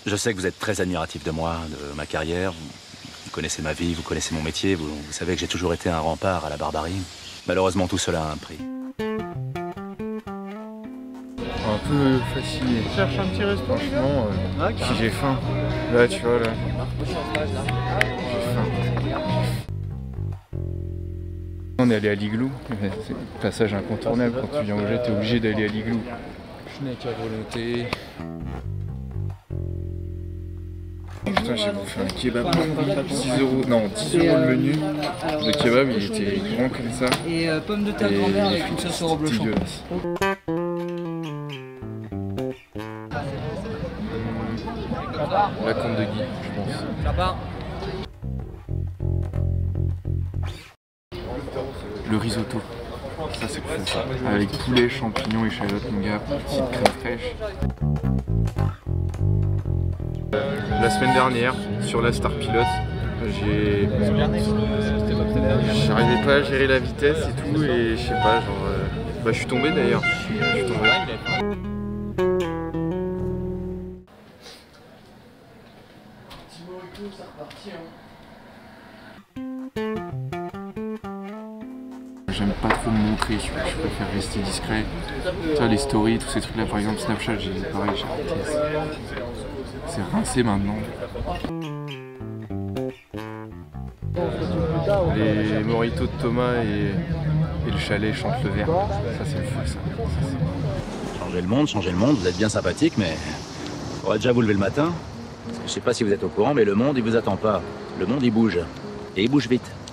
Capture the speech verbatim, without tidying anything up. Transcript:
Je sais que vous êtes très admiratif de moi, de ma carrière. Vous, vous connaissez ma vie, vous connaissez mon métier. Vous, vous savez que j'ai toujours été un rempart à la barbarie. Malheureusement, tout cela a un prix. Un peu fatigué. Tu cherches un petit resto, franchement, euh, ouais, si j'ai faim. Là, tu vois, là. J'ai faim. On est allé à l'Igloo. C'est un passage incontournable. Quand tu viens au jet, t'es obligé d'aller à l'Igloo. Schneck à volonté. Putain, j'ai bouffé un kebab. six euros. Non, dix euros le menu. Le kebab, il était grand comme ça. Et euh, pommes de terre grand-mère avec une sauce au reblochon. La Comte de Guy, je pense. Là-bas. Le risotto, ça c'est cool ça. Avec poulet, champignons, échalotes, mon gars, petite crème fraîche. La semaine dernière, sur la Star Pilot, j'ai... J'arrivais pas à gérer la vitesse et tout, et je sais pas, genre... Euh... Bah je suis tombé d'ailleurs. Je suis tombé. J'aime pas trop me montrer, je préfère rester discret. Tu vois, les stories, tous ces trucs là, par exemple Snapchat, j'ai pareil, j'ai arrêté. C'est rincé maintenant. Les moritos de Thomas et, et le chalet chantent le verre. Ça c'est fou ça. ça Changer le monde, changer le monde, vous êtes bien sympathique, mais faudrait déjà vous lever le matin. Parce que je sais pas si vous êtes au courant, mais le monde il vous attend pas. Le monde il bouge. Et il bouge vite.